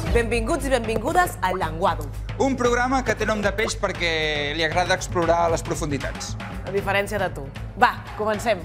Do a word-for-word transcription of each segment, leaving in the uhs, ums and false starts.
Benvinguts i benvingudes a Llenguado. Un programa que té nom de peix perquè li agrada explorar les profunditats. A diferència de tu. Va, comencem.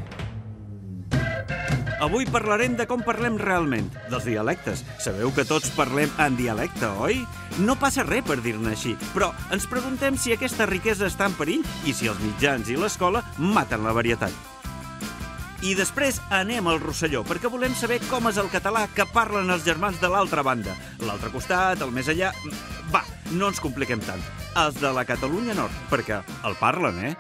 Avui parlarem de com parlem realment, dels dialectes. Sabeu que tots parlem en dialecte, oi? No passa res per dir-ne així, però ens preguntem si aquesta riquesa està en perill i si els mitjans i l'escola maten la varietat. I després anem al Rosselló, perquè volem saber com és el català que parlen els germans de l'altra banda. L'altre costat, el més allà... Va, no ens compliquem tant. Els de la Catalunya Nord, perquè el parlen, eh?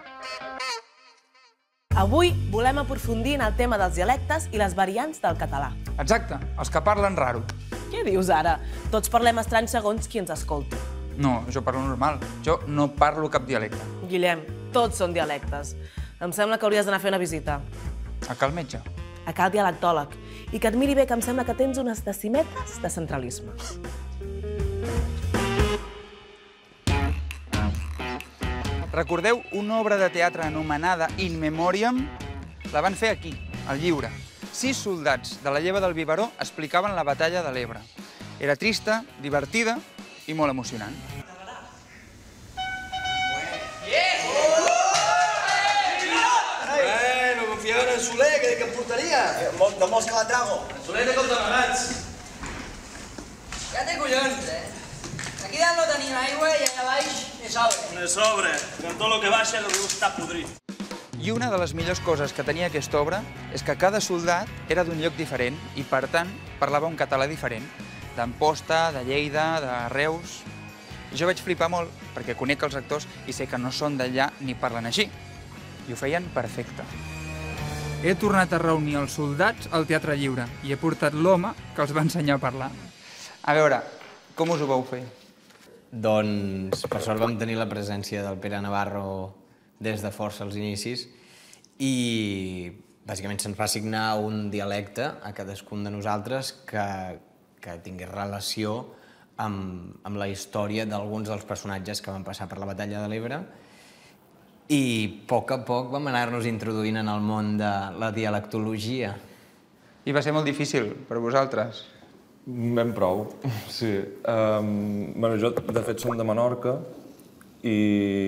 Avui volem aprofundir en el tema dels dialectes i les variants del català. Exacte, els que parlen raro. Què dius ara? Tots parlem estrany segons qui ens escolti. No, jo parlo normal. Jo no parlo cap dialecte. Guillem, tots són dialectes. Em sembla que hauries d'anar a fer una visita. A cal metge. A cal dialectòleg. I que et miri bé, que em sembla que tens unes decimetres de centralisme. Recordeu una obra de teatre anomenada In Memoriam? La van fer aquí, al Lliure. Sis soldats de la lleva del biberó explicaven la batalla de l'Ebre. Era trista, divertida i molt emocionant. Bueno, confiaven en Soler, que em portaria. No vols que la trago? Soler té compte amagats. Ja té collons, eh? Aquí dalt no tenim aigua i allà baix ne sobre. Ne sobre, con tot el que baixa el riu està podrit. I una de les millors coses que tenia aquesta obra és que cada soldat era d'un lloc diferent i, per tant, parlava un català diferent. D'Amposta, de Lleida, de Reus... I jo vaig flipar molt perquè conec els actors i sé que no són d'allà ni parlen així. I ho feien perfecte. He tornat a reunir els soldats al Teatre Lliure i he portat l'home que els va ensenyar a parlar. A veure, com us ho vau fer? Doncs, per sort, vam tenir la presència del Pere Navarro des de força als inicis i, bàsicament, se'ns va assignar un dialecte a cadascun de nosaltres que, que tingués relació amb, amb la història d'alguns dels personatges que van passar per la batalla de l'Ebre i, a poc a poc, vam anar-nos introduint en el món de la dialectologia. I va ser molt difícil per vosaltres? Ben prou, sí. Um, bueno, jo, de fet, som de Menorca i,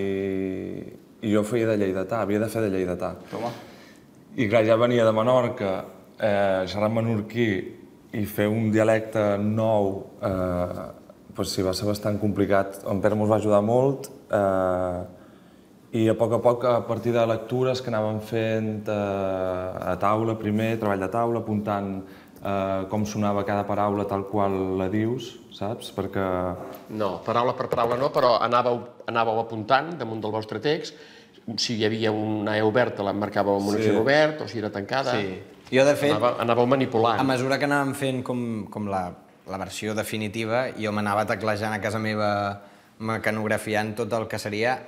i jo feia de lleidatà, havia de fer de lleidatà. Toma. I clar, ja venia de Menorca, eh, xerrant menorquí i fer un dialecte nou, eh, doncs sí, va ser bastant complicat. En Pere mos va ajudar molt eh, i a poc a poc, a partir de lectures que anàvem fent eh, a taula primer, treball de taula, apuntant Uh, com sonava cada paraula tal qual la dius, saps? Perquè... No, paraula per paraula no, però anàveu, anàveu apuntant damunt del vostre text. Si hi havia una E oberta, l'emmarcàveu amb un accent obert, o si era tancada. Sí. Jo, de fet, anàveu, anàveu manipulant. A mesura que anàvem fent com, com la, la versió definitiva, jo m'anava teclejant a casa meva, mecanografiant tot el que seria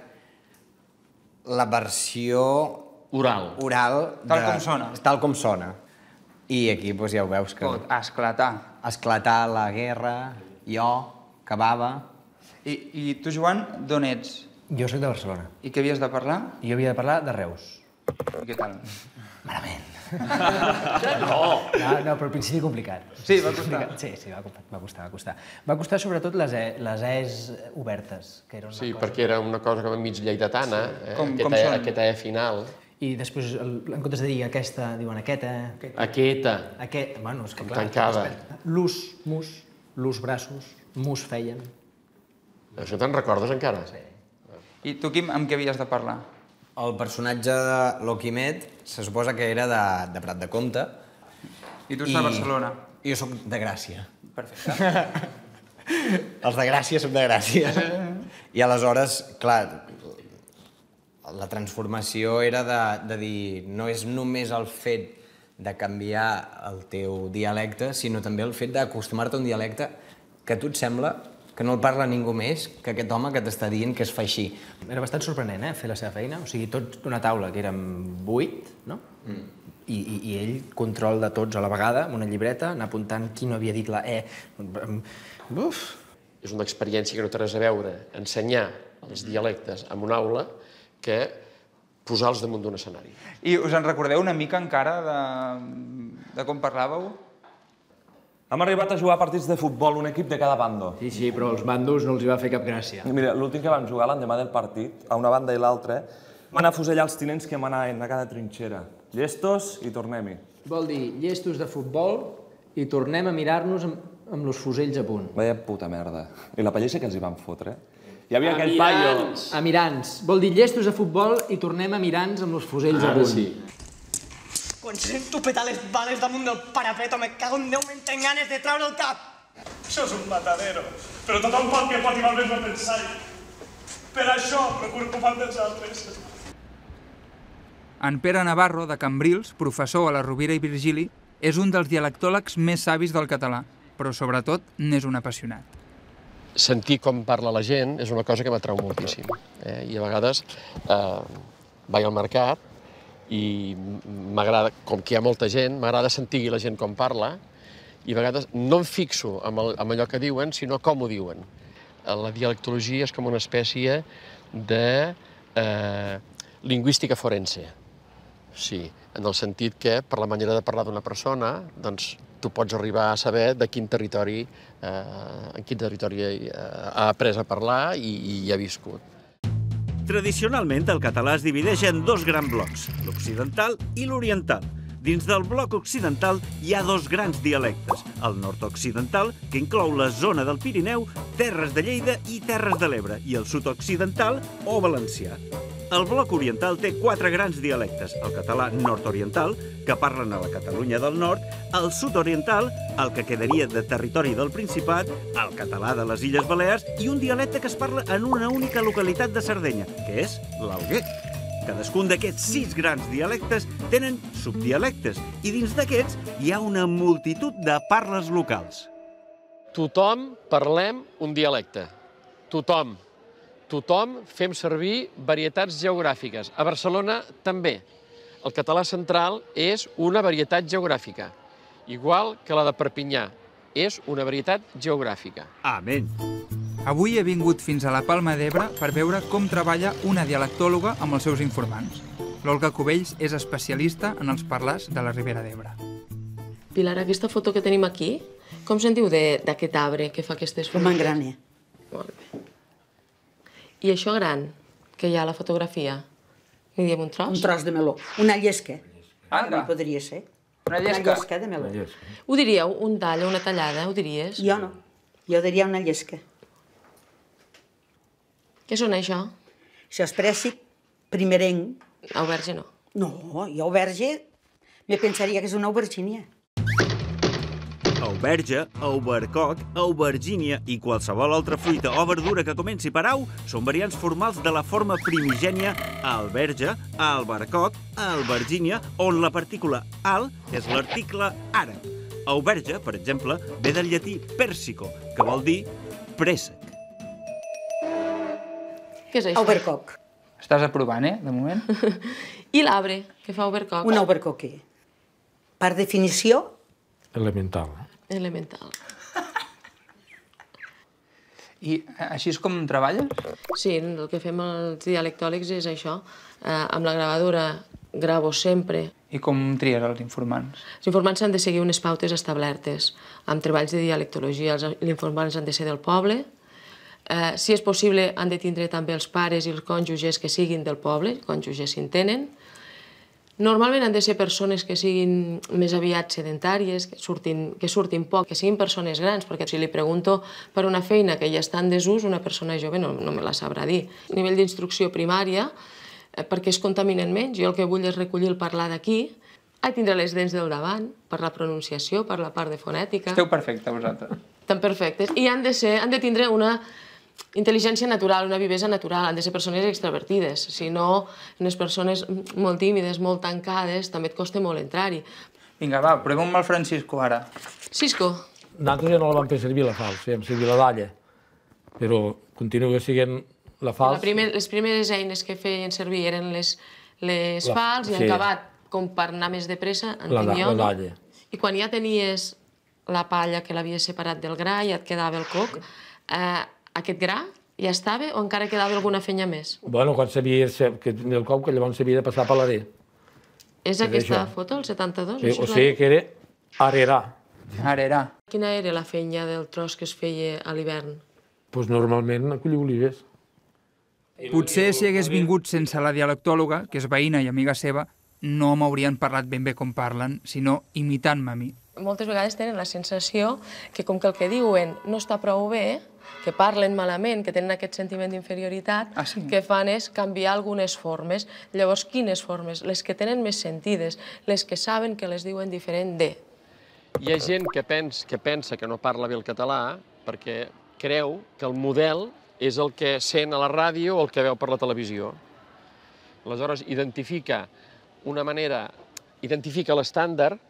la versió... Oral. Oral. Tal com sona. Tal com sona. I aquí doncs, ja ho veus que... Pot esclatar. Esclatar la guerra, jo, acabava... I, i tu, Joan, d'on ets? Jo soc de Barcelona. I què havies de parlar? I jo havia de parlar de Reus. I què tal? Malament. No! No, no, però al principi complicat. Sí, va costar. Sí, sí, va costar, va costar. Va costar, va costar sobretot les, e, les Es obertes, que era una Sí, cosa... perquè era una cosa com mig lleidatana, eh? Com, aquesta, com són? aquesta E final. I després, en comptes de dir aquesta, diuen aquesta... Aquesta. Aquest, bueno, és que clar... Tancada. L'ús, mus, l'ús braços, mus feien... Això te'n recordes encara? Sí. I tu, Quim, amb què havies de parlar? El personatge de l'Oquimet se suposa que era de, de Prat de Comte. I tu ets de Barcelona? I jo soc de Gràcia. Perfecte. Els de Gràcia som de Gràcia. I aleshores, clar, la transformació era de, de dir, no és només el fet de canviar el teu dialecte, sinó també el fet d'acostumar-te a un dialecte que a tu et sembla que no el parla ningú més que aquest home que t'està dient que es fa així. Era bastant sorprenent, eh, fer la seva feina. O sigui, tots d'una taula que érem vuit, no? Mm. I, i, I ell, control de tots a la vegada, amb una llibreta, anar apuntant qui no havia dit la E. Uf! És una experiència que no té res a veure ensenyar els dialectes en una aula que posar-los damunt d'un escenari. I us en recordeu una mica encara de, de com parlàveu? Hem arribat a jugar partits de futbol, un equip de cada bando. Sí, sí, però els bandos no els va fer cap gràcia. Mira, l'últim que vam jugar l'endemà del partit, a una banda i l'altra, van afusellar els tinents que manaven a cada trinxera. Llestos i tornem-hi. Vol dir, llestos de futbol i tornem a mirar-nos amb els fusells a punt. Vaya puta merda. I la pallissa que els hi van fotre. Hi havia aquell paio... A mirants. Vol dir, llestos de futbol i tornem a mirar-nos amb els fusells a punt. Quan sento petar les bales damunt del parapeto, me cago en Déu, me'n tenc ganes de treure el cap. Això és un matadero, però tothom pot que pot i val més no pensar-hi. Per això procuro ocupar dels altres. En Pere Navarro, de Cambrils, professor a la Rovira i Virgili, és un dels dialectòlegs més savis del català, però sobretot n'és un apassionat. Sentir com parla la gent és una cosa que m'atrau moltíssim. Eh? I a vegades eh, vaig al mercat i m'agrada, com que hi ha molta gent, m'agrada sentir la gent com parla i a vegades no em fixo en, el, en allò que diuen, sinó com ho diuen. La dialectologia és com una espècie de eh, lingüística forense. Sí, en el sentit que per la manera de parlar d'una persona, doncs tu pots arribar a saber de quin territori, eh, en quin territori eh, ha après a parlar i, i hi ha viscut. Tradicionalment, el català es divideix en dos grans blocs, l'occidental i l'oriental. Dins del bloc occidental hi ha dos grans dialectes, el nord-occidental, que inclou la zona del Pirineu, Terres de Lleida i Terres de l'Ebre, i el sud-occidental o valencià. El bloc oriental té quatre grans dialectes, el català nord-oriental, que parlen a la Catalunya del Nord, el sud-oriental, el que quedaria de territori del Principat, el català de les Illes Balears i un dialecte que es parla en una única localitat de Sardenya, que és l'alguer. Cadascun d'aquests sis grans dialectes tenen subdialectes i dins d'aquests hi ha una multitud de parles locals. Tothom parlem un dialecte. Tothom. Tothom fem servir varietats geogràfiques. A Barcelona també. El català central és una varietat geogràfica, igual que la de Perpinyà. És una varietat geogràfica. Amén. Avui he vingut fins a la Palma d'Ebre per veure com treballa una dialectòloga amb els seus informants. L'Olga Cubells és especialista en els parlars de la Ribera d'Ebre. Pilar, aquesta foto que tenim aquí, com se'n diu d'aquest arbre que fa aquestes fulles? Com engrane. Molt bé. I això gran, que hi ha a la fotografia, li diem un tros? Un tros de meló. Una llesca. Anda. Podria ser. Una llesca? Una llesca de meló. Ho diríeu, un tall o una tallada, ho diries? Jo no. Jo diria una llesca. Què són això? Això és prèssic primerenc. Auberge no. No, jo auberge me pensaria que és una aubergínia. Auberge, aubercoc, aubergínia i qualsevol altra fruita o verdura que comenci per au són variants formals de la forma primigènia alberge, albercoc, albergínia, on la partícula al és l'article àrab. Auberge, per exemple, ve del llatí persico, que vol dir préssec. Què és això? Aubercoc. Estàs aprovant, eh, de moment? I l'arbre, que fa aubercoc? Un aubercoquer. Per definició... Elemental. Elemental. I així és com treballes? Sí, el que fem els dialectòlegs és això. Eh, amb la gravadora gravo sempre. I com tries els informants? Els informants han de seguir unes pautes establertes. Amb treballs de dialectologia, els informants han de ser del poble. Eh, si és possible, han de tindre també els pares i els cònjuges que siguin del poble, cònjuges si en tenen. Normalment han de ser persones que siguin més aviat sedentàries, que surtin, que surtin poc, que siguin persones grans, perquè si li pregunto per una feina que ja està en desús, una persona jove no, no me la sabrà dir. A nivell d'instrucció primària, eh, perquè es contaminen menys, jo el que vull és recollir el parlar d'aquí, he tindre les dents del davant, per la pronunciació, per la part de fonètica. Esteu perfectes, vosaltres. Tan perfectes. I han de, ser, han de tindre una intel·ligència natural, una vivesa natural, han de ser persones extravertides, si no, unes persones molt tímides, molt tancades, també et costa molt entrar-hi. Vinga, va, provem amb el Francisco ara. Cisco. Nosaltres ja no la vam fer servir la falç, fèiem servir la dalla, però continua sent la falç. La primer, les primeres eines que feien servir eren les, les La- falç i sí. en acabat, com per anar més de pressa, en La, tinc jo, la no? dalla. I quan ja tenies la palla que l'havies separat del gra, ja et quedava el coc, eh, aquest gra ja estava o encara quedava alguna fenya més? Bueno, quan sabia que el cop que llavors s'havia de passar per l'arer. És És aquesta això. foto, el setanta-dos? Sí, Això o és la- sigui que era arerar. Ara era. Quina era la feina del tros que es feia a l'hivern? Doncs normalment a collir olives. Potser si hagués vingut sense la dialectòloga, que és veïna i amiga seva, no m'haurien parlat ben bé com parlen, sinó imitant-me a mi. Moltes vegades tenen la sensació que com que el que diuen no està prou bé, que parlen malament, que tenen aquest sentiment d'inferioritat, Ah, sí? que fan és canviar algunes formes. Llavors, quines formes? Les que tenen més sentides, les que saben que les diuen diferent de. Hi ha gent que pensa, que pensa que no parla bé el català perquè creu que el model és el que sent a la ràdio o el que veu per la televisió. Aleshores, identifica una manera, identifica l'estàndard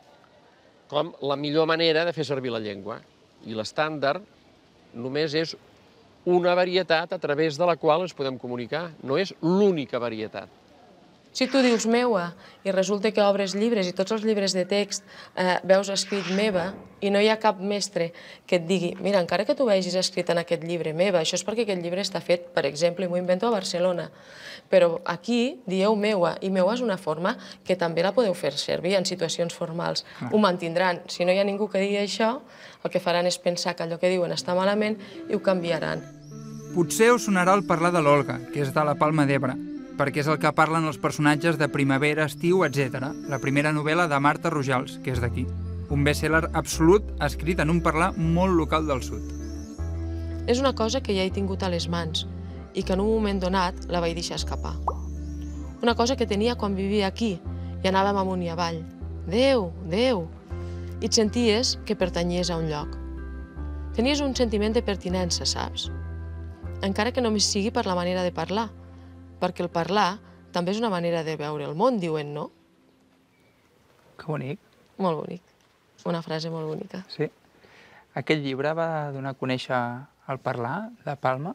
com la millor manera de fer servir la llengua. I l'estàndard només és una varietat a través de la qual ens podem comunicar, no és l'única varietat. Si tu dius meua i resulta que obres llibres i tots els llibres de text eh, veus escrit meva i no hi ha cap mestre que et digui mira, encara que tu vegis escrit en aquest llibre meva, això és perquè aquest llibre està fet, per exemple, i m'ho invento a Barcelona, però aquí dieu meua i meua és una forma que també la podeu fer servir en situacions formals. Ho mantindran. Si no hi ha ningú que digui això, el que faran és pensar que allò que diuen està malament i ho canviaran. Potser us sonarà el parlar de l'Olga, que és de la Palma d'Ebre, perquè és el que parlen els personatges de Primavera, Estiu, etcètera, la primera novel·la de Marta Rojals, que és d'aquí. Un best-seller absolut escrit en un parlar molt local del sud. És una cosa que ja he tingut a les mans i que en un moment donat la vaig deixar escapar. Una cosa que tenia quan vivia aquí i anàvem amunt i avall. Déu, Déu! I et senties que pertanyies a un lloc. Tenies un sentiment de pertinença, saps? Encara que només sigui per la manera de parlar, perquè el parlar també és una manera de veure el món, diuen, no? Que bonic. Molt bonic. Una frase molt bonica. Sí. Aquest llibre va donar a conèixer el parlar de Palma?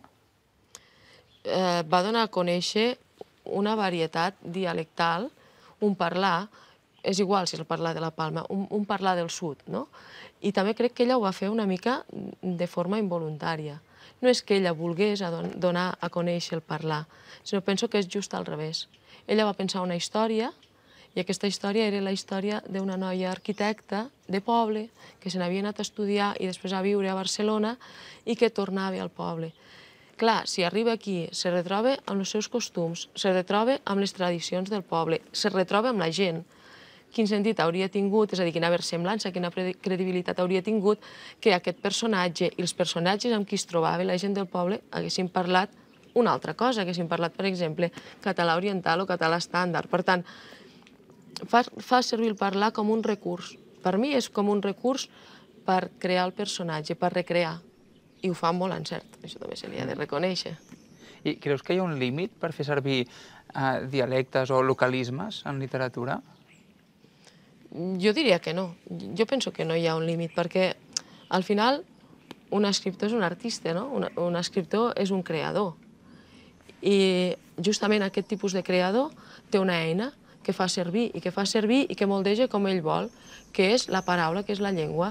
Eh, va donar a conèixer una varietat dialectal, un parlar, és igual si és el parlar de la Palma, un, un parlar del sud, no? I també crec que ella ho va fer una mica de forma involuntària. No és que ella volgués donar a conèixer el parlar, sinó penso que és just al revés. Ella va pensar una història, i aquesta història era la història d'una noia arquitecta de poble que se n'havia anat a estudiar i després a viure a Barcelona i que tornava al poble. Clar, si arriba aquí, se retroba amb els seus costums, se retroba amb les tradicions del poble, se retroba amb la gent. Quin sentit hauria tingut, és a dir, quina versemblança, quina credibilitat hauria tingut que aquest personatge i els personatges amb qui es trobava la gent del poble haguessin parlat una altra cosa, haguessin parlat, per exemple, català oriental o català estàndard. Per tant, fa, fa servir el parlar com un recurs. Per mi és com un recurs per crear el personatge, per recrear. I ho fa amb molt encert, això també se li ha de reconèixer. I creus que hi ha un límit per fer servir eh, dialectes o localismes en literatura? Jo diria que no. Jo penso que no hi ha un límit, perquè al final un escriptor és un artista, no? Un, un escriptor és un creador. I justament aquest tipus de creador té una eina que fa servir i que fa servir i que moldeja com ell vol, que és la paraula, que és la llengua.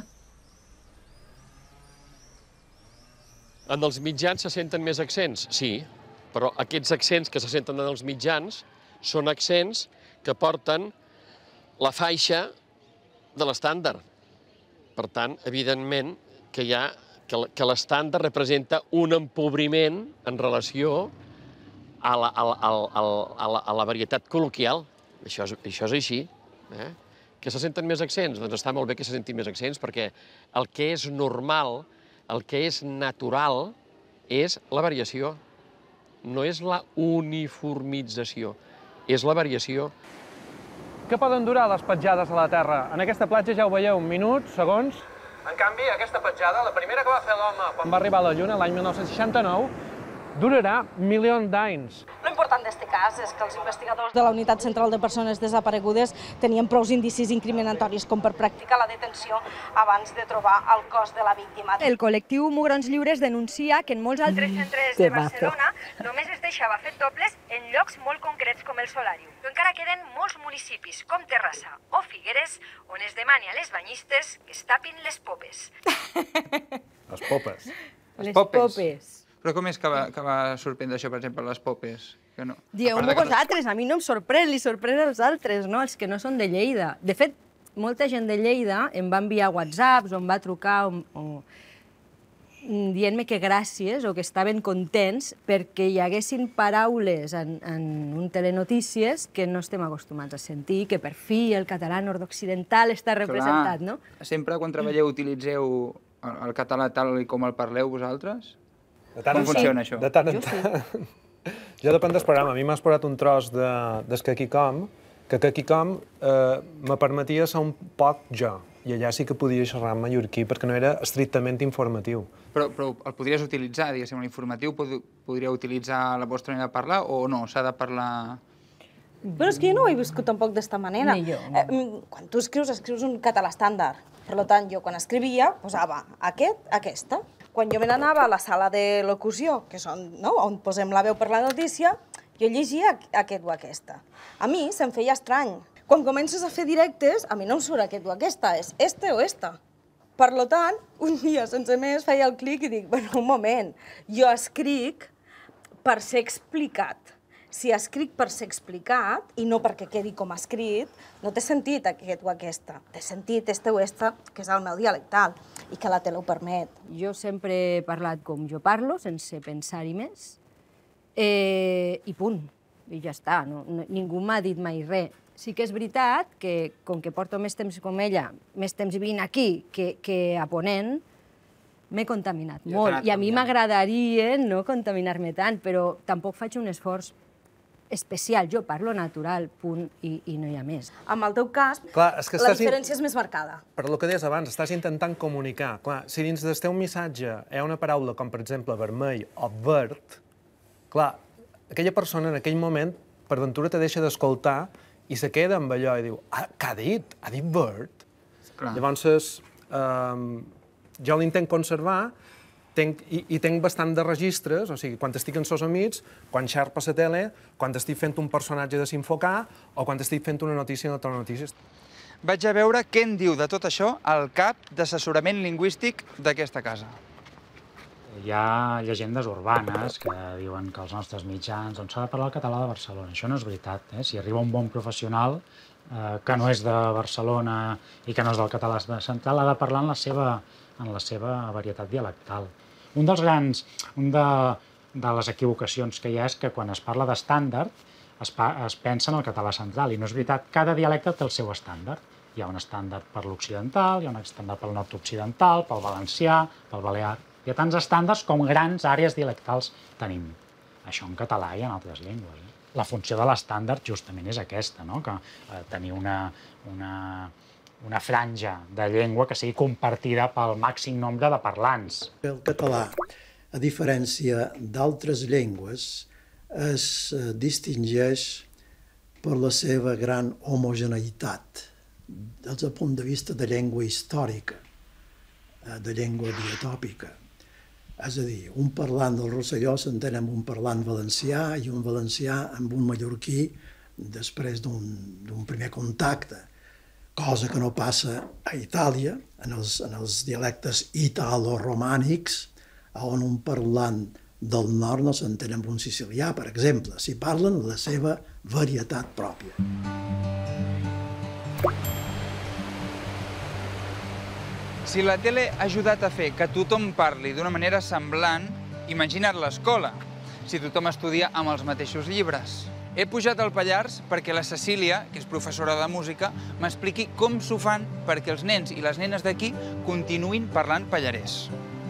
En els mitjans se senten més accents? Sí, però aquests accents que se senten en els mitjans són accents que porten la faixa de l'estàndard. Per tant, evidentment, que, hi ha, que, que l'estàndard representa un empobriment en relació a la, a la, a la, a la, a la varietat col·loquial. Això és, això és així. Eh? Que se senten més accents? Doncs està molt bé que se sentin més accents, perquè el que és normal, el que és natural, és la variació. No és la uniformització, és la variació. Què poden durar les petjades a la Terra? En aquesta platja ja ho veieu, minuts, segons. En canvi, aquesta petjada, la primera que va fer l'home quan va arribar a la Lluna, l'any mil nou-cents seixanta-nou, durarà milions d'anys. Lo important d'este cas és que els investigadors de la Unitat Central de Persones Desaparegudes tenien prou indicis incriminatoris com per practicar la detenció abans de trobar el cos de la víctima. El col·lectiu Mugrons Lliures denuncia que en molts altres centres de Barcelona només es deixava fer dobles en llocs molt concrets com el Solàrium. Però encara queden molts municipis, com Terrassa o Figueres, on es demani a les banyistes que es tapin les popes. Les popes. Les popes. Però com és que va, que va sorprendre això, per exemple, les popes? Que no. Dieu-m'ho vosaltres, a mi no em sorprèn, li sorprèn als altres, no? Els que no són de Lleida. De fet, molta gent de Lleida em va enviar whatsapps o em va trucar dient-me que gràcies o que estaven contents perquè hi haguessin paraules en un telenotícies que no estem acostumats a sentir, que per fi el català nord-occidental està representat, no? Sempre quan treballeu utilitzeu el català tal com el parleu vosaltres? Com funciona això? De tant en tant. Ja depèn del programa. A mi m'has posat un tros del Kakicom, que Kakicom me permetia ser un poc jo. I allà sí que podia xerrar en mallorquí perquè no era estrictament informatiu. Però el podries utilitzar, diguéssim, l'informatiu? Podria utilitzar la vostra manera de parlar o no? S'ha de parlar... Però és que jo no ho he viscut tampoc d'esta manera. Ni jo. Quan tu escrius, escrius un català estàndard. Per tant, jo quan escrivia posava aquest, aquesta. Quan jo me n'anava a la sala de locució, que és on posem la veu per la notícia, jo llegia aquest o aquesta. A mi se'm feia estrany. Quan comences a fer directes, a mi no em surt aquest o aquesta, és este o esta. Per tant, un dia sense més feia el clic i dic, bueno, un moment, jo escric per ser explicat. Si escric per ser explicat, i no perquè quedi com escrit, no té sentit aquest o aquesta. Té sentit este o esta, que és el meu dialectal, i que la tele ho permet. Jo sempre he parlat com jo parlo, sense pensar-hi més, i punt. I ja està, ningú m'ha dit mai res. Sí que és veritat que, com que porto més temps com ella, més temps vivint aquí que a Ponent, m'he contaminat molt. I a mi m'agradaria no contaminar-me tant, però tampoc faig un esforç especial. Jo parlo natural, punt, i no hi ha més. En el teu cas, la diferència és més marcada. Per el que deies abans, estàs intentant comunicar. Clar, si dins del teu missatge hi ha una paraula com, per exemple, vermell o verd, clar, aquella persona en aquell moment, per ventura, te deixa d'escoltar i se queda amb allò i diu, què ha dit? Ha dit verd? Llavors, jo l'intent conservar i tinc bastant de registres, o sigui, quan estic amb els amics, quan xerpo a la tele, quan estic fent un personatge de s'infocar o quan estic fent una notícia en el telenotícies. Vaig a veure què en diu de tot això el cap d'assessorament lingüístic d'aquesta casa. Hi ha llegendes urbanes que diuen que els nostres mitjans s'ha de parlar el català de Barcelona. Això no és veritat. Si arriba un bon professional que no és de Barcelona i que no és del català central, ha de parlar en la seva varietat dialectal. Un dels grans, una de les equivocacions que hi ha és que quan es parla d'estàndard es pensa en el català central i no és veritat. Cada dialecte té el seu estàndard. Hi ha un estàndard per l'occidental, hi ha un estàndard pel nord-occidental, pel valencià, pel balear. Hi ha tants estàndards com grans àrees dialectals tenim. Això en català i en altres llengües. La funció de l'estàndard justament és aquesta, que tenir una franja de llengua que sigui compartida pel màxim nombre de parlants. El català, a diferència d'altres llengües, es distingeix per la seva gran homogeneïtat des del punt de vista de llengua històrica, de llengua diatòpica. És a dir, un parlant del Rosselló s'entén amb un parlant valencià i un valencià amb un mallorquí després d'un primer contacte, cosa que no passa a Itàlia, en els dialectes italoromànics, on un parlant del nord no s'entén amb un sicilià, per exemple, si parlen la seva varietat pròpia. Si la tele ha ajudat a fer que tothom parli d'una manera semblant, imagina't l'escola, si tothom estudia amb els mateixos llibres. He pujat al Pallars perquè la Cecília, que és professora de música, m'expliqui com s'ho fan perquè els nens i les nenes d'aquí continuïn parlant pallarès.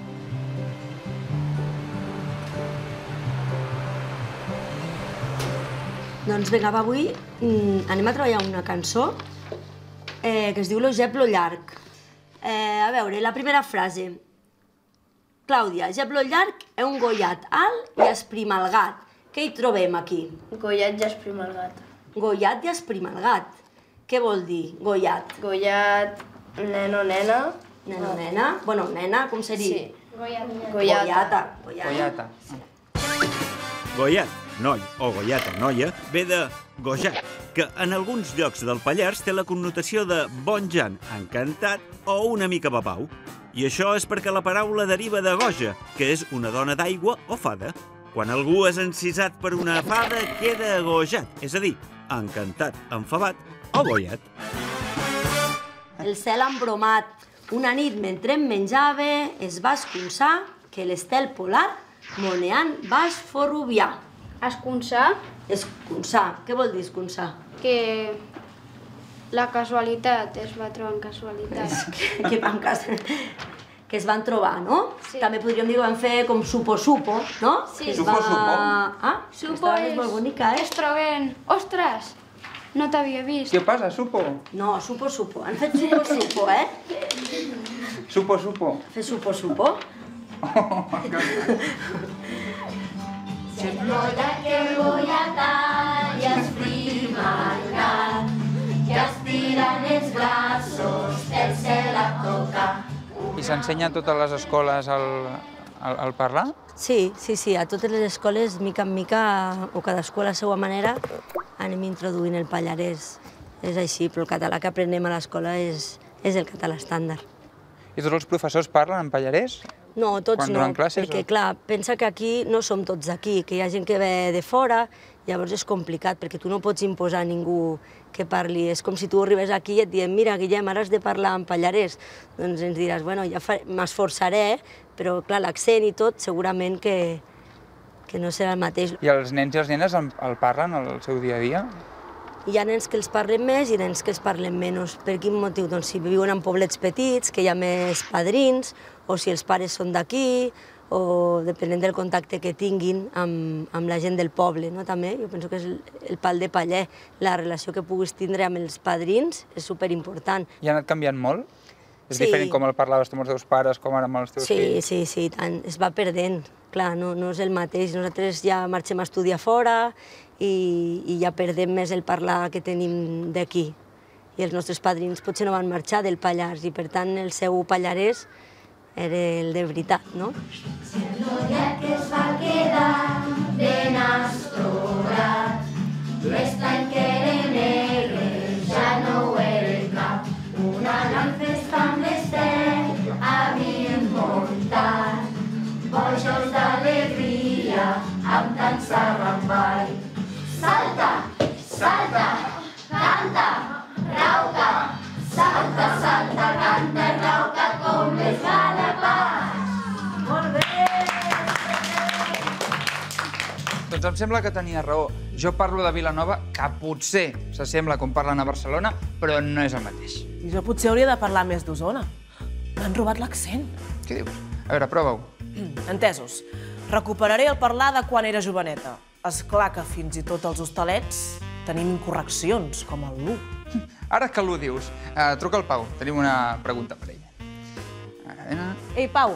Doncs vinga, avui anem a treballar una cançó que es diu Lo Gep lo llarg. A veure, la primera frase. Clàudia, gep lo llarg és un gollat alt i esprim el gat. Què hi trobem aquí? Gollat i esprim el gat. Gollat i esprim el gat. Què vol dir, gollat? Gollat, neno, nena. Neno, nena? Bueno, nena, com seria? Sí. Gollata. Gollata. Gollata. Gollat, noi, o gollata, noia, ve de gojat, que en alguns llocs del Pallars té la connotació de bon jan, encantat o una mica papau. I això és perquè la paraula deriva de goja, que és una dona d'aigua o fada. Quan algú és encisat per una fada, queda gojat, és a dir, encantat, enfadat o gollat. el cel embromat. Una nit, mentre em menjava, es va esconsar que l'estel polar moneant va esforrubiar. Esconsar? Esconsar. Què vol dir esconsar? Que la casualitat es va trobar en casualitat. Que van cas... que es van trobar, no? Sí. També podríem dir que van fer com supo-supo, no? Sí. Que es Supo-supo. va- Ah, Supo aquesta és és... molt bonica, eh? Es troben... Ostres! No t'havia vist. Què passa, Supo? No, supo-supo. Han fet supo-supo, eh? Supo, Supo. Fer supo-supo. Sembrolla que voy a dar i estima el gat, que estiran els braços del cel a tocar. I s'ensenya a totes les escoles el, el, el parlar? Sí, sí, sí, a totes les escoles, mica en mica, o cadascú a la seva manera, anem introduint el pallarès. És així, però el català que aprenem a l'escola és, és el català estàndard. I tots els professors parlen en pallarès? No, tots Quan no, donen classes, perquè o? clar, pensa que aquí no som tots d'aquí, que hi ha gent que ve de fora, llavors és complicat, perquè tu no pots imposar a ningú que parli. És com si tu arribes aquí i et diem, mira, Guillem, ara has de parlar en pallarès. Doncs ens diràs, bueno, ja m'esforçaré, però clar, l'accent i tot segurament que, que no serà el mateix. I els nens i les nenes el, el parlen al seu dia a dia? Hi ha nens que els parlen més i nens que els parlen menys. Per quin motiu? Doncs si viuen en poblets petits, que hi ha més padrins, o si els pares són d'aquí, o depenent del contacte que tinguin amb, amb la gent del poble, no? També, jo penso que és el, el pal de paller. La relació que puguis tindre amb els padrins és superimportant. I ha anat canviant molt? És Sí. diferent com el parlaves tu amb els teus pares, com ara amb els teus Sí, fills? sí, sí, tant. Es va perdent. Clar, no, no és el mateix. Nosaltres ja marxem a estudiar fora i, i ja perdem més el parlar que tenim d'aquí. I els nostres padrins potser no van marxar del Pallars i, per tant, el seu pallarès era el de veritat, no? Sembrolla que es va quedar ben astrorat, l'estany que era negre ja no ho era cap. Una gran festa amb l'estel havien muntat, bojos d'alegria amb tant sarramball. Salta, salta, canta, rauca, salta, salta, canta, rauca com les galapars. Molt bé! Doncs em sembla que tenia raó. Jo parlo de Vilanova, que potser s'assembla com parlen a Barcelona, però no és el mateix. I jo potser hauria de parlar més d'Osona. M'han robat l'accent. Què dius? A veure, prova-ho. Entesos. Recuperaré el parlar de quan era joveneta. És clar que fins i tot els hostalets tenim incorreccions, com el l'u. Ara que l'ho dius, eh, truca al Pau. Tenim una pregunta per ella. Ei, Pau.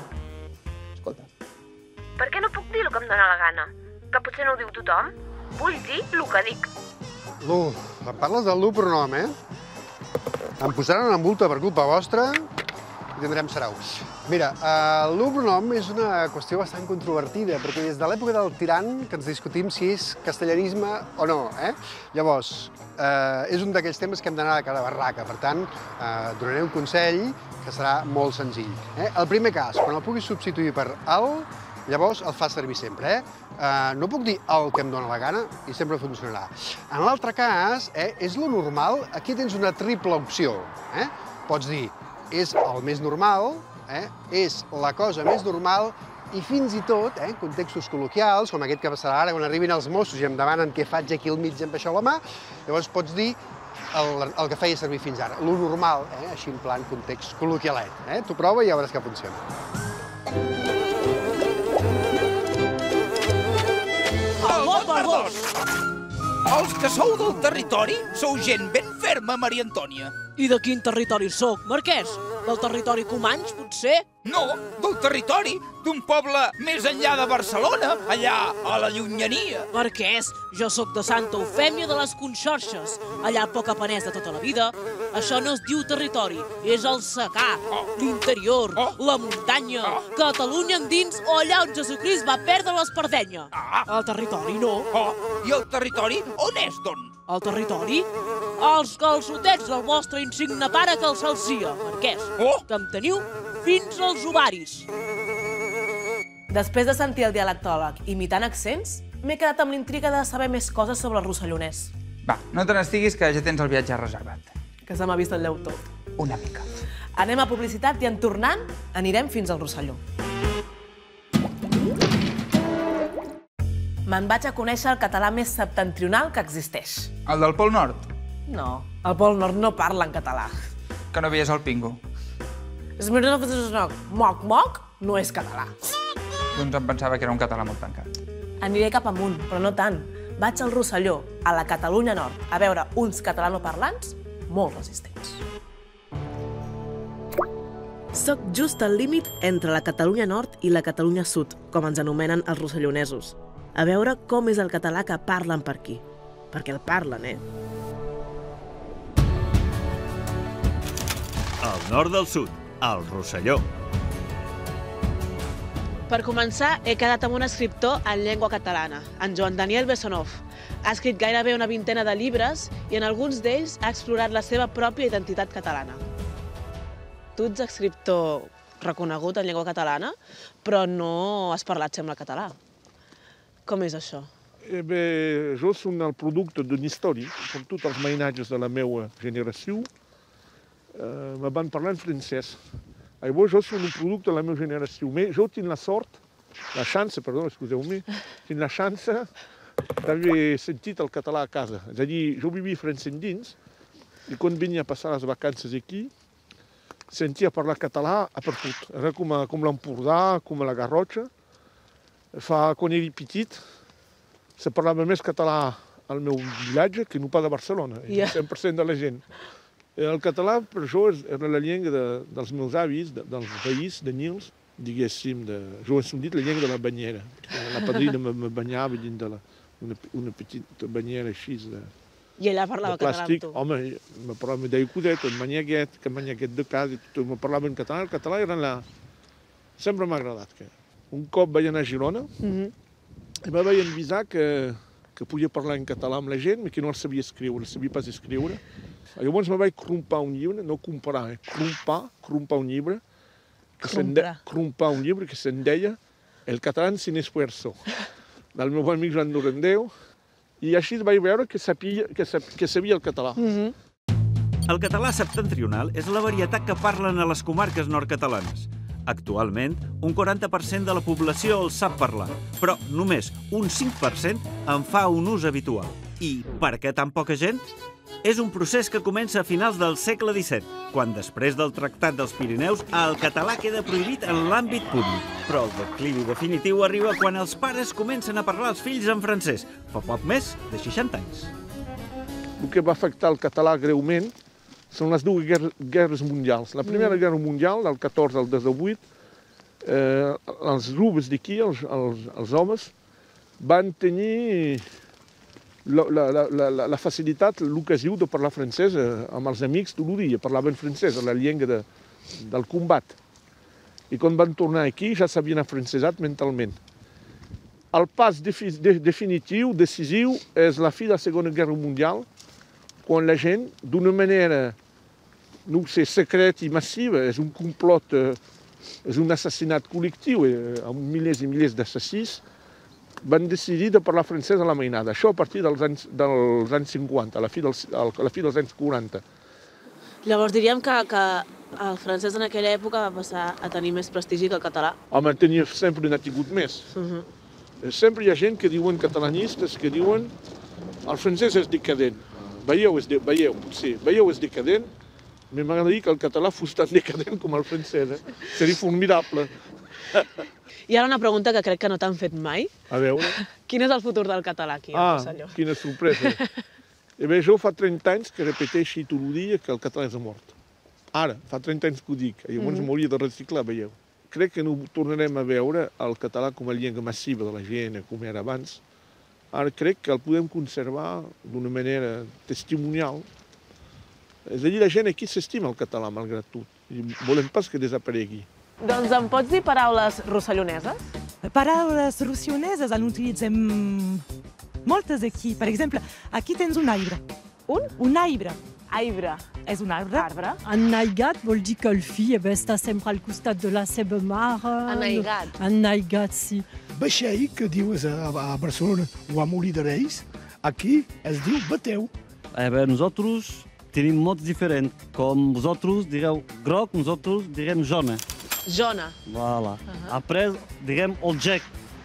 Per què no puc dir el que em dóna la gana? Que potser no ho diu tothom? Vull dir el que dic. L'u. Em parles del l'u pronom, eh? Em posaran una multa per culpa vostra i tindrem saraus. Mira, eh, l'u pronom és una qüestió bastant controvertida, perquè des de l'època del tirant que ens discutim si és castellanisme o no, eh? Llavors, eh, és un d'aquells temes que hem d'anar a cada barraca. Per tant, eh, donaré un consell que serà molt senzill. Eh? El primer cas, quan el puguis substituir per el, llavors el fas servir sempre. Eh? Uh, no puc dir el que em dóna la gana i sempre funcionarà. En l'altre cas, eh, és lo normal, aquí tens una triple opció. Eh? Pots dir, és el més normal, eh? És la cosa més normal i fins i tot, eh, en contextos col·loquials, com aquest que passarà ara, quan arribin els Mossos i em demanen què faig aquí al mig amb això a la mà, llavors pots dir el, el que feia servir fins ara, lo normal, eh? Així en plan context col·loquialet. Eh? Tu prova i ja veuràs que funciona. Perdós! Els que sou del territori sou gent ben ferma, Maria Antònia. I de quin territori sóc, marquès? Del territori Comanys, potser? No, del territori d'un poble més enllà de Barcelona, allà a la llunyania. Marquès, jo sóc de Santa Eufèmia de les Conxorxes, allà a poc a Penès de tota la vida. Això no es diu territori, és el secà, l'interior, la muntanya, Catalunya endins o allà on Jesucrist va perdre l'espardenya. El territori no. I el territori on és, doncs? El territori? Els calçotets del vostre insigne pare que el salsia, marquès, que em teniu fins als ovaris. Després de sentir el dialectòleg imitant accents, m'he quedat amb l'intriga de saber més coses sobre el rossellonès. Va, no te n'estiguis, que ja tens el viatge reservat. Que se m'ha vist el lleutó. una mica. Anem a publicitat i en tornant anirem fins al Rosselló. Me'n vaig a conèixer el català més septentrional que existeix. El del Pol Nord? No, el Pol Nord no parla en català. Que no veies el Pingo? Moc, moc, no és català. Doncs em pensava que era un català molt tancat. Aniré cap amunt, però no tant. Vaig al Rosselló, a la Catalunya Nord, a veure uns catalanoparlants molt resistents. Soc just al límit entre la Catalunya Nord i la Catalunya Sud, com ens anomenen els rossellonesos. A veure com és el català que parlen per aquí. Perquè el parlen, eh? Al nord del sud, al Rosselló. Per començar, he quedat amb un escriptor en llengua catalana, en Joan Daniel Bessonov. Ha escrit gairebé una vintena de llibres i en alguns d'ells ha explorat la seva pròpia identitat catalana. Tu ets escriptor reconegut en llengua catalana, però no has parlat sempre català. Com és això? Eh bé, jo soc el producte d'una història, com tots els mainatges de la meva generació, eh, me van parlar en francès. Llavors, jo soc un producte de la meva generació. Mais jo tinc la sort, la chance, perdó, excuseu-me, tinc la chance d'haver sentit el català a casa. És a dir, jo vivia francès dins, i quan venia a passar les vacances aquí, sentia parlar català a per tot. Era com, a, com l'Empordà, com a la Garrotxa. Fa, quan era petit, se parlava més català al meu vilatge que no pas a Barcelona, yeah. cent per cent de la gent. El català, per això, era la llengua de, dels meus avis, de, dels veïns, de Nils, diguéssim, de, jo he dit la llengua de la banyera. La padrina me, me banyava dins de la, una, una petita banyera així de, I ella parlava de plàstic. català amb tu? Home, me parlava, me deia codet, el manyaguet, que manyaguet de casa, i tot, me parlava en català. El català era la... Sempre m'ha agradat. Que... Un cop vaig anar a Girona, mm-hmm. i me vaig avisar que, que podia parlar en català amb la gent, però que no el sabia escriure, no sabia pas escriure. Llavors me vaig crumpar un llibre, no comprar, eh? crumpar, crumpar un llibre, que se'n de... crumpar un llibre que se'n deia El català sin esfuerzo, del meu amic Joan Durandeu, i així vaig veure que sabia, que sab... que sabia el català. Mm-hmm. El català septentrional és la varietat que parlen a les comarques nord-catalanes. Actualment, un quaranta per cent de la població el sap parlar, però només un cinc per cent en fa un ús habitual. I per què tan poca gent? És un procés que comença a finals del segle disset, quan després del Tractat dels Pirineus el català queda prohibit en l'àmbit públic. Però el declivi definitiu arriba quan els pares comencen a parlar als fills en francès, fa poc més de seixanta anys. El que va afectar el català greument són les dues guerres mundials. La Primera mm. Guerra Mundial, del catorze al divuit, eh, els rubes d'aquí, els, els, els homes, van tenir la, la, la, la, la facilitat, l'ocasió de parlar francès amb els amics tot el dia. Parlaven francès, la llengua de, del combat. I quan van tornar aquí ja s'havien afrancesat mentalment. El pas defi, de, definitiu, decisiu, és la fi de la Segona Guerra Mundial, quan la gent, d'una manera, no sé, secreta i massiva, és un complot, és un assassinat col·lectiu, amb milers i milers d'assassins, van decidir de parlar francès a la mainada. Això a partir dels anys, dels anys cinquanta, a la fi dels, a la fi dels anys quaranta. Llavors diríem que, que el francès en aquella època va passar a tenir més prestigi que el català? Home, tenia, sempre n'ha tingut més. Uh-huh. Sempre hi ha gent que diuen, catalanistes, que diuen el francès és decadent. Veieu, és de, veieu, sí, veieu és decadent, però m'agradaria que el català fos tan decadent com el francès, eh? Seria formidable. I ara una pregunta que crec que no t'han fet mai. A veure. Quin és el futur del català aquí, al Rosselló? Ah, quina sorpresa. E bé, jo fa trenta anys que repeteixo tot el dia que el català és mort. Ara, fa trenta anys que ho dic, llavors mm-hmm. m'hauria de reciclar, veieu. Crec que no tornarem a veure el català com a llengua massiva de la gent, com era abans. Ara crec que el podem conservar d'una manera testimonial. És a dir, la gent aquí s'estima el català, malgrat tot. I volem pas que desaparegui. Doncs em pots dir paraules rosselloneses? Paraules rosselloneses en utilitzem moltes aquí. Per exemple, aquí tens un arbre. Un? Un arbre. Arbre. És un arbre. Arbre. Enaigat vol dir que el fill eh, està sempre al costat de la seva mare. Enaigat. Enaigat, sí. Vaixell, que dius a, a Barcelona o a Molí de Reis, aquí es diu bateu. Eh bé, nosaltres tenim mots diferents. Com vosaltres direu groc, nosaltres direm jaune. Jaune. Voilà. Après, direm el gec.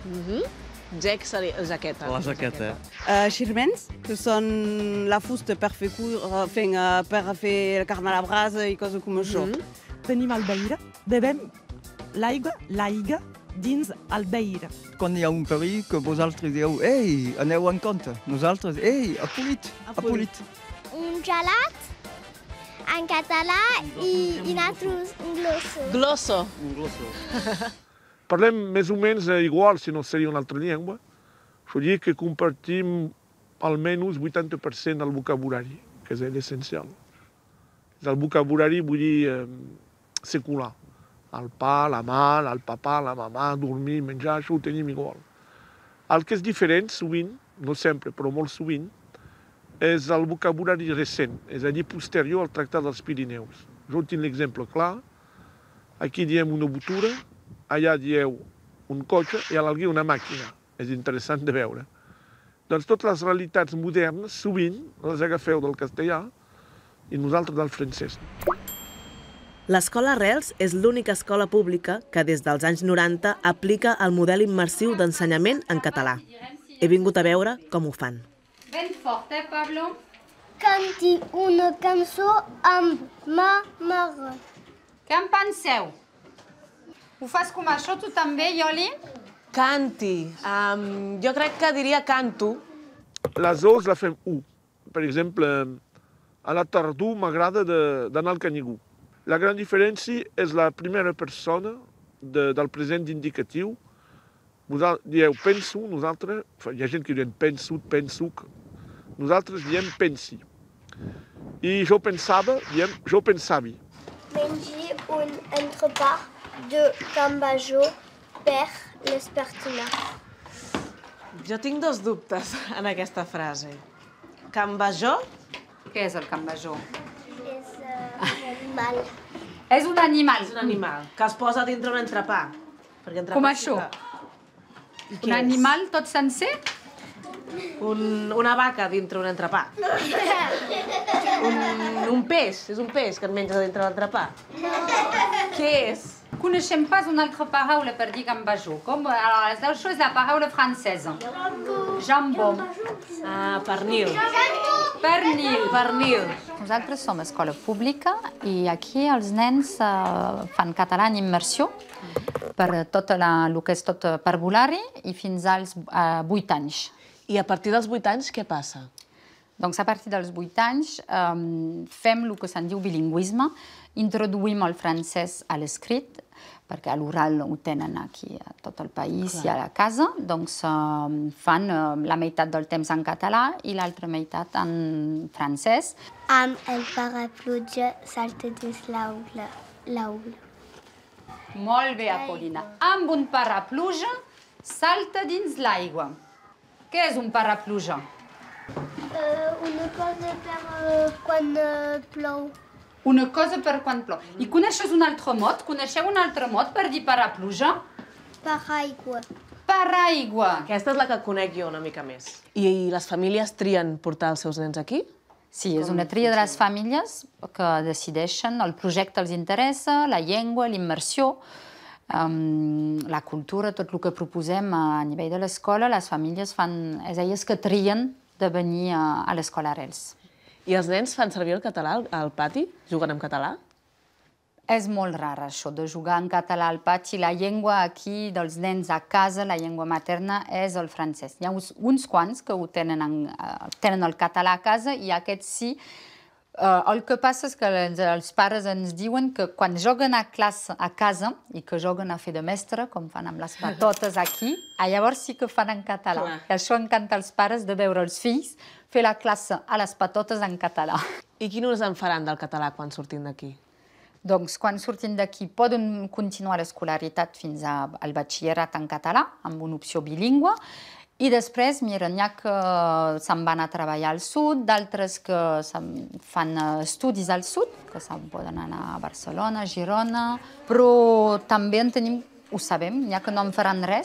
Gec seria la jaqueta. La jaqueta. Uh, xirmens, que són la fusta per fer, cur, fent, uh, per fer el carn a la brasa i coses com això. Mm -hmm. Tenim el beire, bevem l'aigua, l'aigua dins el beire. Quan hi ha un perill que vosaltres dieu ei, aneu en compte. Nosaltres, ei, apolit, apolit. Un gelat en català i, i nosaltres un glosso. Glosso. Un glosso. Parlem més o menys igual, si no seria una altra llengua. Això dir que compartim almenys vuitanta per cent del vocabulari, que és l'essencial. El vocabulari vull dir eh, secular. El pa, la mà, el papà, la mamà, dormir, menjar, això ho tenim igual. El que és diferent, sovint, no sempre, però molt sovint, és el vocabulari recent, és a dir, posterior al Tractat dels Pirineus. Jo tinc l'exemple clar. Aquí diem una botura, allà dieu un cotxe i a l'algú una màquina. És interessant de veure. Doncs totes les realitats modernes, sovint, les agafeu del castellà i nosaltres del francès. L'Escola Arrels és l'única escola pública que des dels anys noranta aplica el model immersiu d'ensenyament en català. He vingut a veure com ho fan. Ben fort, eh, Pablo? Canti una cançó amb ma mare. Què en penseu? Ho fas com això tu també, Ioli? Canti. Um, jo crec que diria canto. Les O's la fem U. Per exemple, a la tardor m'agrada d'anar al Canigú. La gran diferència és la primera persona de, del present indicatiu. Vosaltres dieu penso, nosaltres, hi ha gent que diuen penso, pensuc, nosaltres diem pensi. I jo pensava, diem jo pensavi. Mengi un entrepà de cambajó per l'espertina. Jo tinc dos dubtes en aquesta frase. Cambajó? Què és el cambajó? És uh, un animal. És un animal. És un animal que es posa dintre un entrepà. Com això? Un animal tot sencer? Un, una vaca dintre un entrepà. Un, un peix, és un peix que et menges dintre l'entrepà. Què és? Coneixem pas una altra paraula per dir cambajó. Com, alors, això és la paraula francesa. Jambó. Ah, pernil. Pernil. Pernil. Nosaltres som escola pública i aquí els nens uh, fan català en immersió per tot la, el que és tot parvulari i fins als uh, vuit anys. I a partir dels vuit anys què passa? Doncs a partir dels vuit anys um, fem el que se'n diu bilingüisme, introduïm el francès a l'escrit, perquè a l'oral ho tenen aquí a tot el país Clar. I a la casa, doncs uh, fan uh, la meitat del temps en català i l'altra meitat en francès. Amb el parapluja salta dins l'aula. Molt bé, Apolina. Amb un parapluja salta dins l'aigua. Què és un parapluja? Uh, una cosa per uh, quan uh, plou. Una cosa per quan plou. I coneixes un altre mot? Coneixeu un altre mot per dir parapluja? Paraigua. Paraigua. Aquesta és la que conec jo una mica més. I, i les famílies trien portar els seus nens aquí? Sí, és una tria de les famílies que decideixen, el projecte els interessa, la llengua, l'immersió, um, la cultura, tot el que proposem a nivell de l'escola, les famílies fan, és elles que trien de venir a, a l'escola Arrels. I els nens fan servir el català al pati? Juguen en català? És molt rar, això, de jugar en català al pati. La llengua aquí dels nens a casa, la llengua materna, és el francès. Hi ha uns, uns quants que ho tenen, en, uh, tenen el català a casa i aquests sí. Uh, el que passa és que els, els pares ens diuen que quan juguen a classe a casa i que juguen a fer de mestre, com fan amb les patotes aquí, llavors sí que fan en català. Clar. I això encanta els pares de veure els fills fer la classe a les patotes en català. I quin ús en faran del català quan surtin d'aquí? Doncs quan surtin d'aquí poden continuar l'escolaritat fins al batxillerat en català, amb una opció bilingüe, i després, mira, n'hi ha que se'n van a treballar al sud, d'altres que fan estudis al sud, que se'n poden anar a Barcelona, a Girona, però també en tenim, ho sabem, n'hi ha que no en faran res,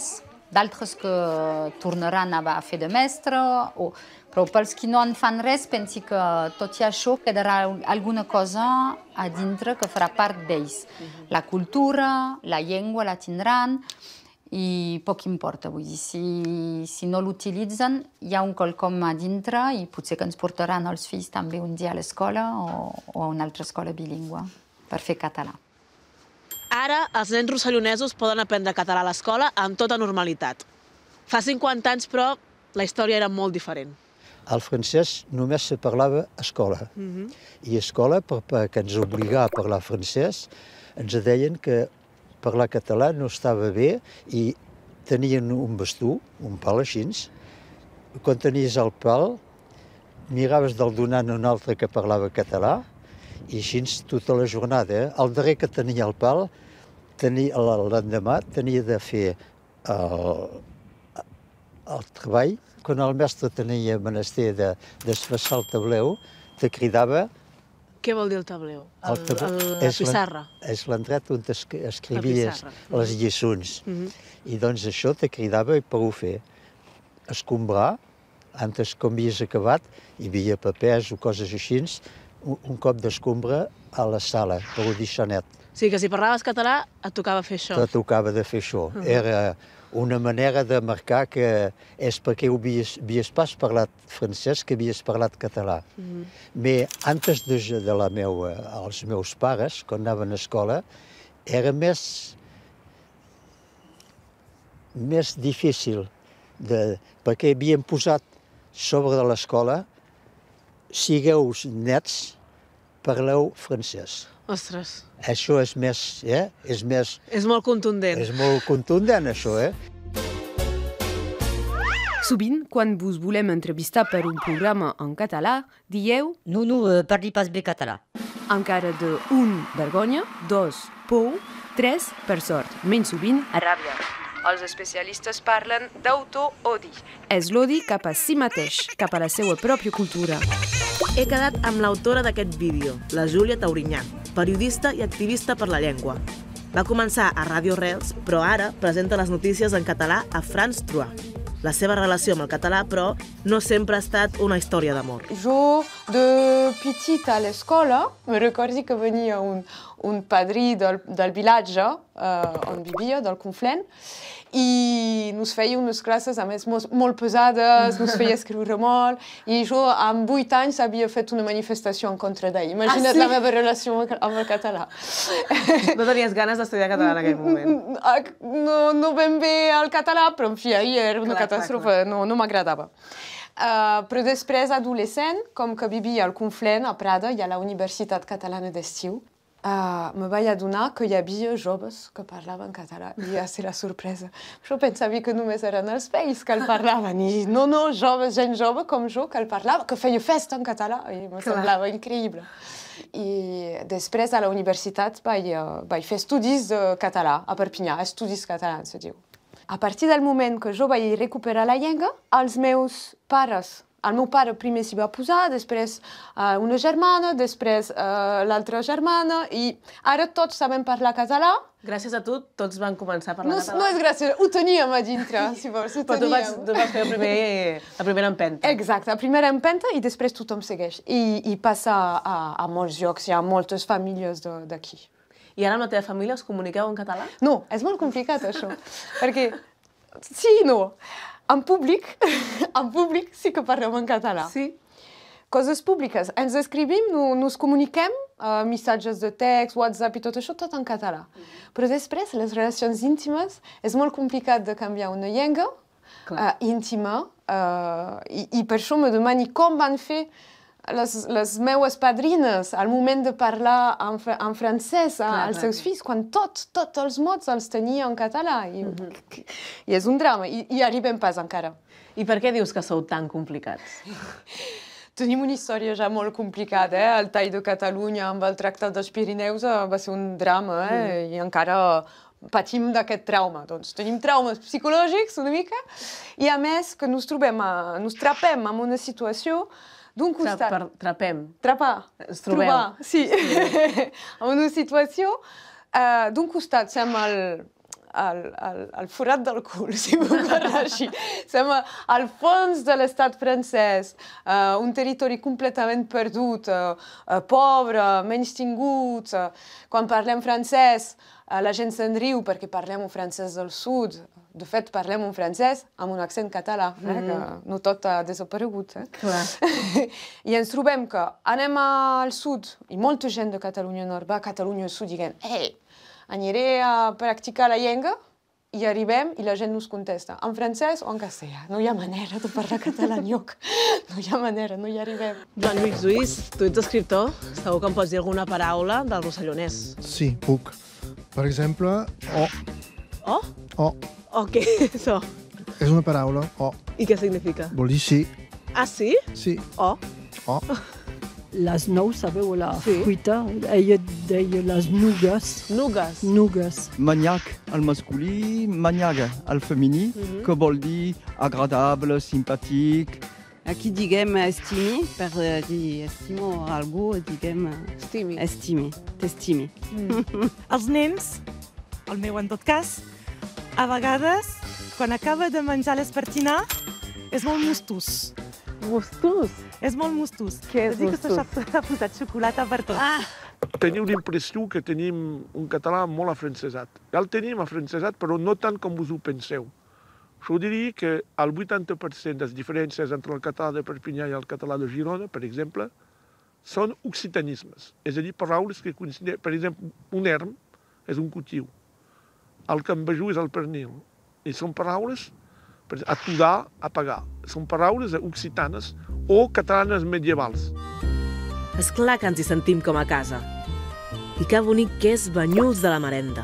d'altres que tornaran a fer de mestre, o... però pels que no en fan res, pensi que tot i això quedarà alguna cosa a dintre que farà part d'ells. La cultura, la llengua la tindran i poc importa, vull dir, si, si no l'utilitzen hi ha un quelcom a dintre i potser que ens portaran els fills també un dia a l'escola o, o a una altra escola bilingüe per fer català. Ara els nens rossellonesos poden aprendre català a l'escola amb tota normalitat. Fa cinquanta anys, però, la història era molt diferent. El francès només se parlava a escola. I a escola, perquè ens obligava a parlar francès, ens deien que parlar català no estava bé i tenien un bastó, un pal així. Quan tenies el pal, miraves del donant a un altre que parlava català i així tota la jornada. Eh? El darrer que tenia el pal, l'endemà tenia de fer el, el treball. Quan el mestre tenia menester de desfassar el tableu, te cridava... Què vol dir el tableu? El, el, la pissarra? És l'endret on escrivies les lliçons. I doncs això te cridava per ho fer. Escombrar, antes com havies acabat, hi havia papers o coses així, un cop d'escombra a la sala, per ho deixar net. O sigui que si parlaves català et tocava fer això? Te tocava de fer això. Era una manera de marcar que és perquè havies pas parlat francès, que havies parlat català. Però antes de la meua, els meus pares, quan anaven a escola, era més, més difícil, de, perquè havien posat sobre de l'escola, sigueu nets, parleu francès. Ostres. Això és més, eh? És més... És molt contundent. És molt contundent, això, eh? Sovint, quan vos volem entrevistar per un programa en català, dieu... No, no, parli pas bé català. Encara de un, vergonya, dos, por, tres, per sort, menys sovint, ràbia. Els especialistes parlen d'auto-odi. És l'odi cap a si mateix, cap a la seva pròpia cultura. He quedat amb l'autora d'aquest vídeo, la Júlia Taurinyà, periodista i activista per la llengua. Va començar a Radio Reus, però ara presenta les notícies en català a France trois. La seva relació amb el català, però, no sempre ha estat una història d'amor. Jo, de petita a l'escola, me recordi que venia un, un padrí del, del vilatge eh, on vivia, del Conflent, i nos feia unes classes, a més, molt, molt pesades, nos feia escriure molt, i jo, amb vuit anys, havia fet una manifestació en contra d'ell. Imagina't ah, sí? La meva relació amb el català. No tenies ganes d'estudiar català en aquell moment? No, no ben bé el català, però, en fi, ahir era una clar, catàstrofe, clar. no, no m'agradava. Uh, però després, adolescent, com que vivia al Conflent, a Prada, hi ha la Universitat Catalana d'Estiu, Uh, me vaig adonar que hi havia joves que parlaven català i va ser la sorpresa. Jo pensava que només eren els vells que el parlaven i no, no, joves, gent jove com jo que el parlava, que feia festa en català i me semblava increïble. I després a la universitat vaig, uh, vaig fer estudis de català a Perpinyà, estudis catalans, se diu. A partir del moment que jo vaig recuperar la llengua, els meus pares, el meu pare primer s'hi va posar, després uh, una germana, després uh, l'altra germana, i ara tots sabem parlar català. Gràcies a tu, tots van començar a parlar no, català. No és gràcies, ho teníem a dintre, si vols, ho Però tu vas, teníem. tu vas fer el primer, la primera empenta. Exacte, la primera empenta i després tothom segueix. I, i passa a, a molts llocs, hi ha moltes famílies d'aquí. I ara amb la teva família us comuniqueu en català? No, és molt complicat això, perquè sí i no. En públic, en públic sí que parlem en català. Sí. Coses públiques. Ens escrivim, nos comuniquem, uh, missatges de text, WhatsApp i tot això, tot en català. Però després, les relacions íntimes, és molt complicat de canviar una llengua uh, íntima uh, i, i per això me demani com van fer les, les meues padrines al moment de parlar en, en francès clar, als seus fills, quan tot, tots els mots els tenia en català. I, mm-hmm. I és un drama, i, i arribem pas encara. I per què dius que sou tan complicats? Tenim una història ja molt complicada, eh? El tall de Catalunya amb el Tractat dels Pirineus va ser un drama, eh? Mm. I encara patim d'aquest trauma. Doncs tenim traumes psicològics una mica, i a més que nos trobem, a, nos trapem en una situació d'un costat... Tra trapem. Trapar. Ens trobeu. Trobar, sí. En una situació, uh, d'un costat som el, al forat del cul, si puc parlar així. Som al fons de l'estat francès, un territori completament perdut, pobre, menystingut. Quan parlem francès, la gent se'n riu perquè parlem un francès del sud. De fet, parlem un francès amb un accent català, que no tot ha desaparegut. I ens trobem que anem al sud, i molta gent de Catalunya Nord va a Catalunya Sud dient «Ei, aniré a practicar la llengua», i arribem i la gent nos contesta en francès o en castellà. No hi ha manera de parlar català enlloc. No hi ha manera, no hi arribem. Joan Lluís Lluís, tu ets escriptor, segur que em pots dir alguna paraula del rossellonès. Sí, puc. Per exemple, o. O? O. O què és això? És una paraula, o. I què significa? Vol dir sí. Ah, sí? Sí. O. O. Les nous, sabeu, la fruita, ella deia les nugues. Nugues? Nugues. Maniac al masculí, maniaga al femení, que vol dir agradable, simpàtic. Aquí diguem estimi, per dir estimo algú, diguem estimi. Estimi, t'estimi. Els nens, el meu en tot cas, a vegades, quan acaba de menjar l'espertinar, és molt mostús. Mostús? És molt mostús. Què és mostús? S'ha posat xocolata per tot. Ah! Teniu l'impressió que tenim un català molt afrancesat. Ja el tenim afrancesat, però no tant com us ho penseu. Jo diria que el vuitanta per cent de les diferències entre el català de Perpinyà i el català de Girona, per exemple, són occitanismes. És a dir, paraules que coincideixen. Per exemple, un erm és un cotiu. El cambajú és el pernil. I són paraules, per exemple, atudar, apagar. Són paraules occitanes o catalanes medievals. És clar que ens hi sentim com a casa. I que bonic que és Banyuls de la Marenda.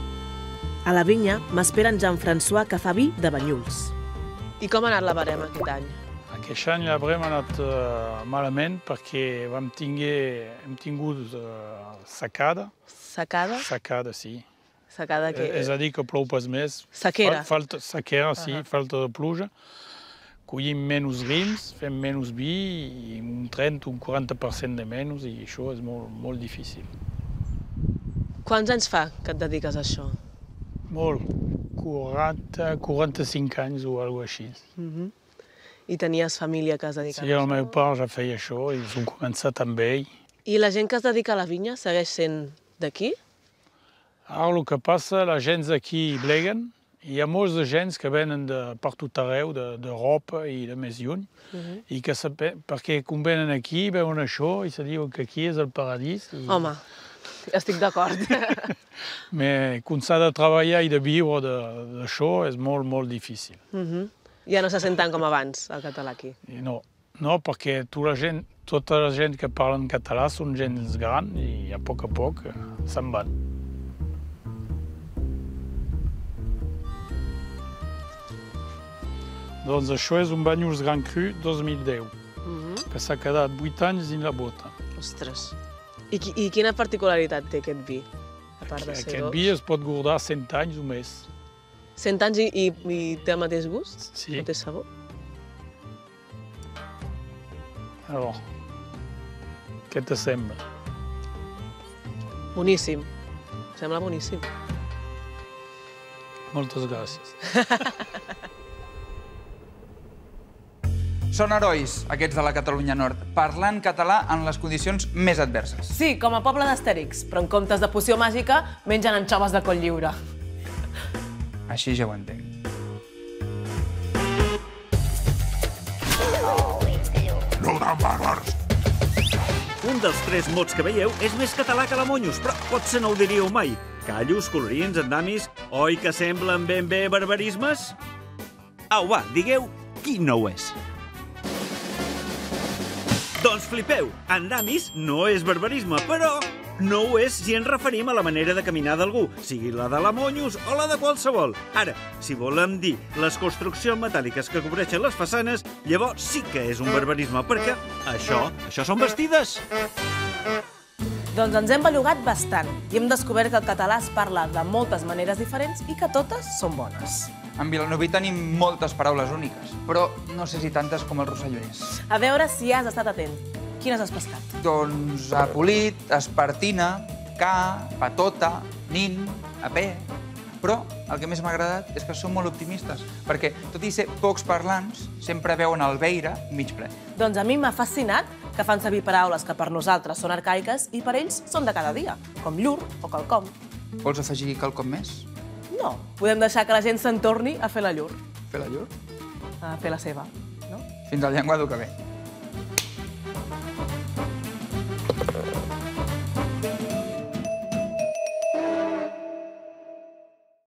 A la vinya m'espera en Jean-François, que fa vi de Banyuls. I com ha anat la barema aquest any? Aquest any la barema ha anat uh, malament perquè vam tinguer, hem tingut uh, secada. Secada? Secada, sí. Secada que... És a dir, que plou pas més. Sequera? Falta, sequera, sí, uh -huh. falta de pluja. Collim menys rins, fem menys vi, i un trenta, un quaranta per cent de menys, i això és molt, molt difícil. Quants anys fa que et dediques a això? Molt. quaranta, quaranta-cinc anys o alguna cosa així. Uh -huh. I tenies família que es dedica sí, a això? Sí, el meu pare ja feia això i hem començat amb ell. I la gent que es dedica a la vinya segueix sent d'aquí? Ara el que passa, la gent d'aquí bleguen. Hi ha molts de gens que venen de per tot arreu, d'Europa i de més lluny, uh -huh. i que perquè quan venen aquí, veuen això i se diuen que aquí és el paradís. I... Home, estic d'acord. Però quan s'ha de treballar i de viure d'això és molt, molt difícil. Uh -huh. Ja no se sent tant com abans, el català aquí. I no, no, perquè tota la gent, tota la gent que parla en català són gens grans i a poc a poc se'n van. Doncs això és un Banyuls Gran Cru dos mil deu, uh-huh. que s'ha quedat vuit anys dins la bota. Ostres! I, I quina particularitat té aquest vi, a part de ser Aquest dolç? vi es pot guardar cent anys o més. cent anys i, i, i té el mateix gust? Sí. El mateix sabor? Alors, què te sembla? Boníssim. Sembla boníssim. Moltes gràcies. Són herois, aquests de la Catalunya Nord, parlant català en les condicions més adverses. Sí, com a poble d'Astèrix, però en comptes de poció màgica, mengen anxoves de coll lliure. Així ja ho entenc. No tan bàrbars! Un dels tres mots que veieu és més català que la Monyos, però potser no ho diríeu mai. Callos, colorins, andamis, oi que semblen ben bé barbarismes? Au, va, digueu qui no ho és. Doncs flipeu, andamis no és barbarisme, però no ho és si ens referim a la manera de caminar d'algú, sigui la de la Monyos o la de qualsevol. Ara, si volem dir les construccions metàl·liques que cobreixen les façanes, llavors sí que és un barbarisme, perquè això, això són bastides. Doncs ens hem bellugat bastant i hem descobert que el català es parla de moltes maneres diferents i que totes són bones. En Vilanoví tenim moltes paraules úniques, però no sé si tantes com el rossellonès. A veure si has estat atent. Quines has pescat? Doncs apolit, espertina, ca, patota, nin, apè... Però el que més m'ha agradat és que són molt optimistes, perquè, tot i ser pocs parlants, sempre veuen el beire mig ple. Doncs a mi m'ha fascinat que fan servir paraules que per nosaltres són arcaiques i per ells són de cada dia, com llur o quelcom. Vols afegir quelcom més? No, podem deixar que la gent se'n torni a fer la llur. Fer la llur? A fer la seva, no? Fins al llenguado que ve.